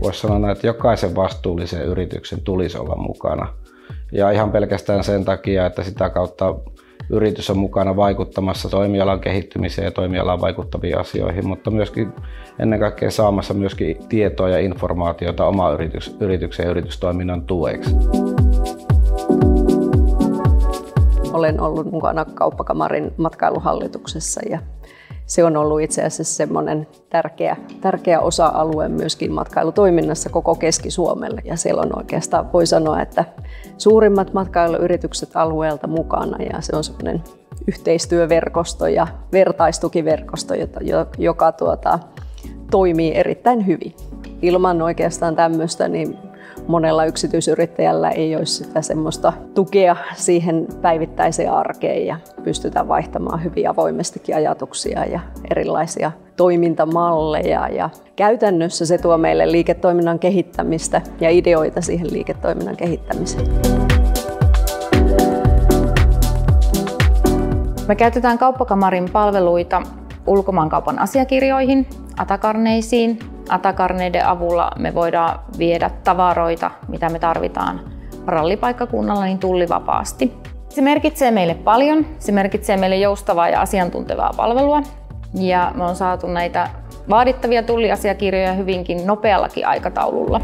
voisi sanoa, että jokaisen vastuullisen yrityksen tulisi olla mukana. Ja ihan pelkästään sen takia, että sitä kautta yritys on mukana vaikuttamassa toimialan kehittymiseen ja toimialaan vaikuttaviin asioihin, mutta myöskin ennen kaikkea saamassa myöskin tietoa ja informaatiota oman yrityksen ja yritystoiminnan tueksi. Olen ollut mukana Kauppakamarin matkailuhallituksessa ja se on ollut itse asiassa semmoinen tärkeä osa-alue myöskin matkailutoiminnassa koko Keski-Suomelle. Ja siellä on oikeastaan, voi sanoa, että suurimmat matkailuyritykset alueelta mukana ja se on semmoinen yhteistyöverkosto ja vertaistukiverkosto, joka toimii erittäin hyvin. Ilman oikeastaan tämmöistä niin monella yksityisyrittäjällä ei olisi sitä semmoista tukea siihen päivittäiseen arkeen ja pystytään vaihtamaan hyvin avoimestikin ajatuksia ja erilaisia toimintamalleja. Ja käytännössä se tuo meille liiketoiminnan kehittämistä ja ideoita siihen liiketoiminnan kehittämiseen. Me käytetään Kauppakamarin palveluita ulkomaankaupan asiakirjoihin, ATA-karneisiin. ATA-karneiden avulla me voidaan viedä tavaroita, mitä me tarvitaan rallipaikkakunnalla, niin tullivapaasti. Se merkitsee meille paljon. Se merkitsee meille joustavaa ja asiantuntevaa palvelua. Ja me on saatu näitä vaadittavia tulliasiakirjoja hyvinkin nopeallakin aikataululla.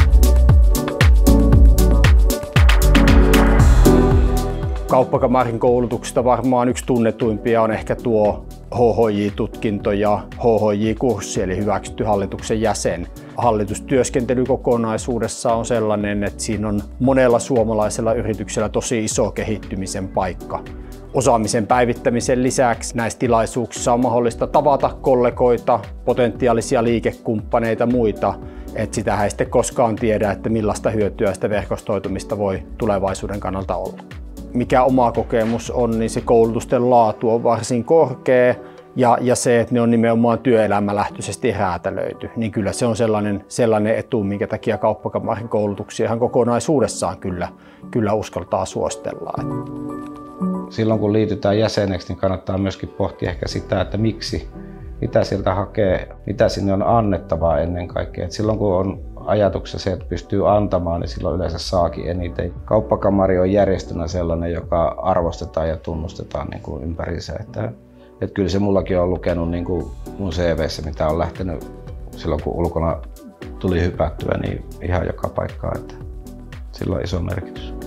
Kauppakamarin koulutuksesta varmaan yksi tunnetuimpia on ehkä tuo HHJ-tutkinto ja HHJ-kurssi, eli hyväksytty hallituksen jäsen. Hallitustyöskentely kokonaisuudessa on sellainen, että siinä on monella suomalaisella yrityksellä tosi iso kehittymisen paikka. Osaamisen päivittämisen lisäksi näissä tilaisuuksissa on mahdollista tavata kollegoita, potentiaalisia liikekumppaneita ja muita. Että sitähän ei sitten koskaan tiedä, että millaista hyötyä sitä verkostoitumista voi tulevaisuuden kannalta olla. Mikä oma kokemus on, niin se koulutusten laatu on varsin korkea ja se, että ne on nimenomaan työelämälähtöisesti räätälöity, niin kyllä se on sellainen etu, minkä takia Kauppakamarin koulutuksia ihan kokonaisuudessaan kyllä uskaltaa suositella. Silloin kun liitytään jäseneksi, niin kannattaa myöskin pohtia ehkä sitä, että miksi, mitä sieltä hakee, mitä sinne on annettavaa ennen kaikkea. Et silloin kun on ajatuksessa se, että pystyy antamaan, niin silloin yleensä saakin eniten. Kauppakamari on järjestönä sellainen, joka arvostetaan ja tunnustetaan niin kuin ympäriinsä. Että kyllä se mullakin on lukenut niin kuin mun CV:ssä, mitä on lähtenyt silloin kun ulkona tuli hypättyä, niin ihan joka paikkaan. Että sillä on iso merkitys.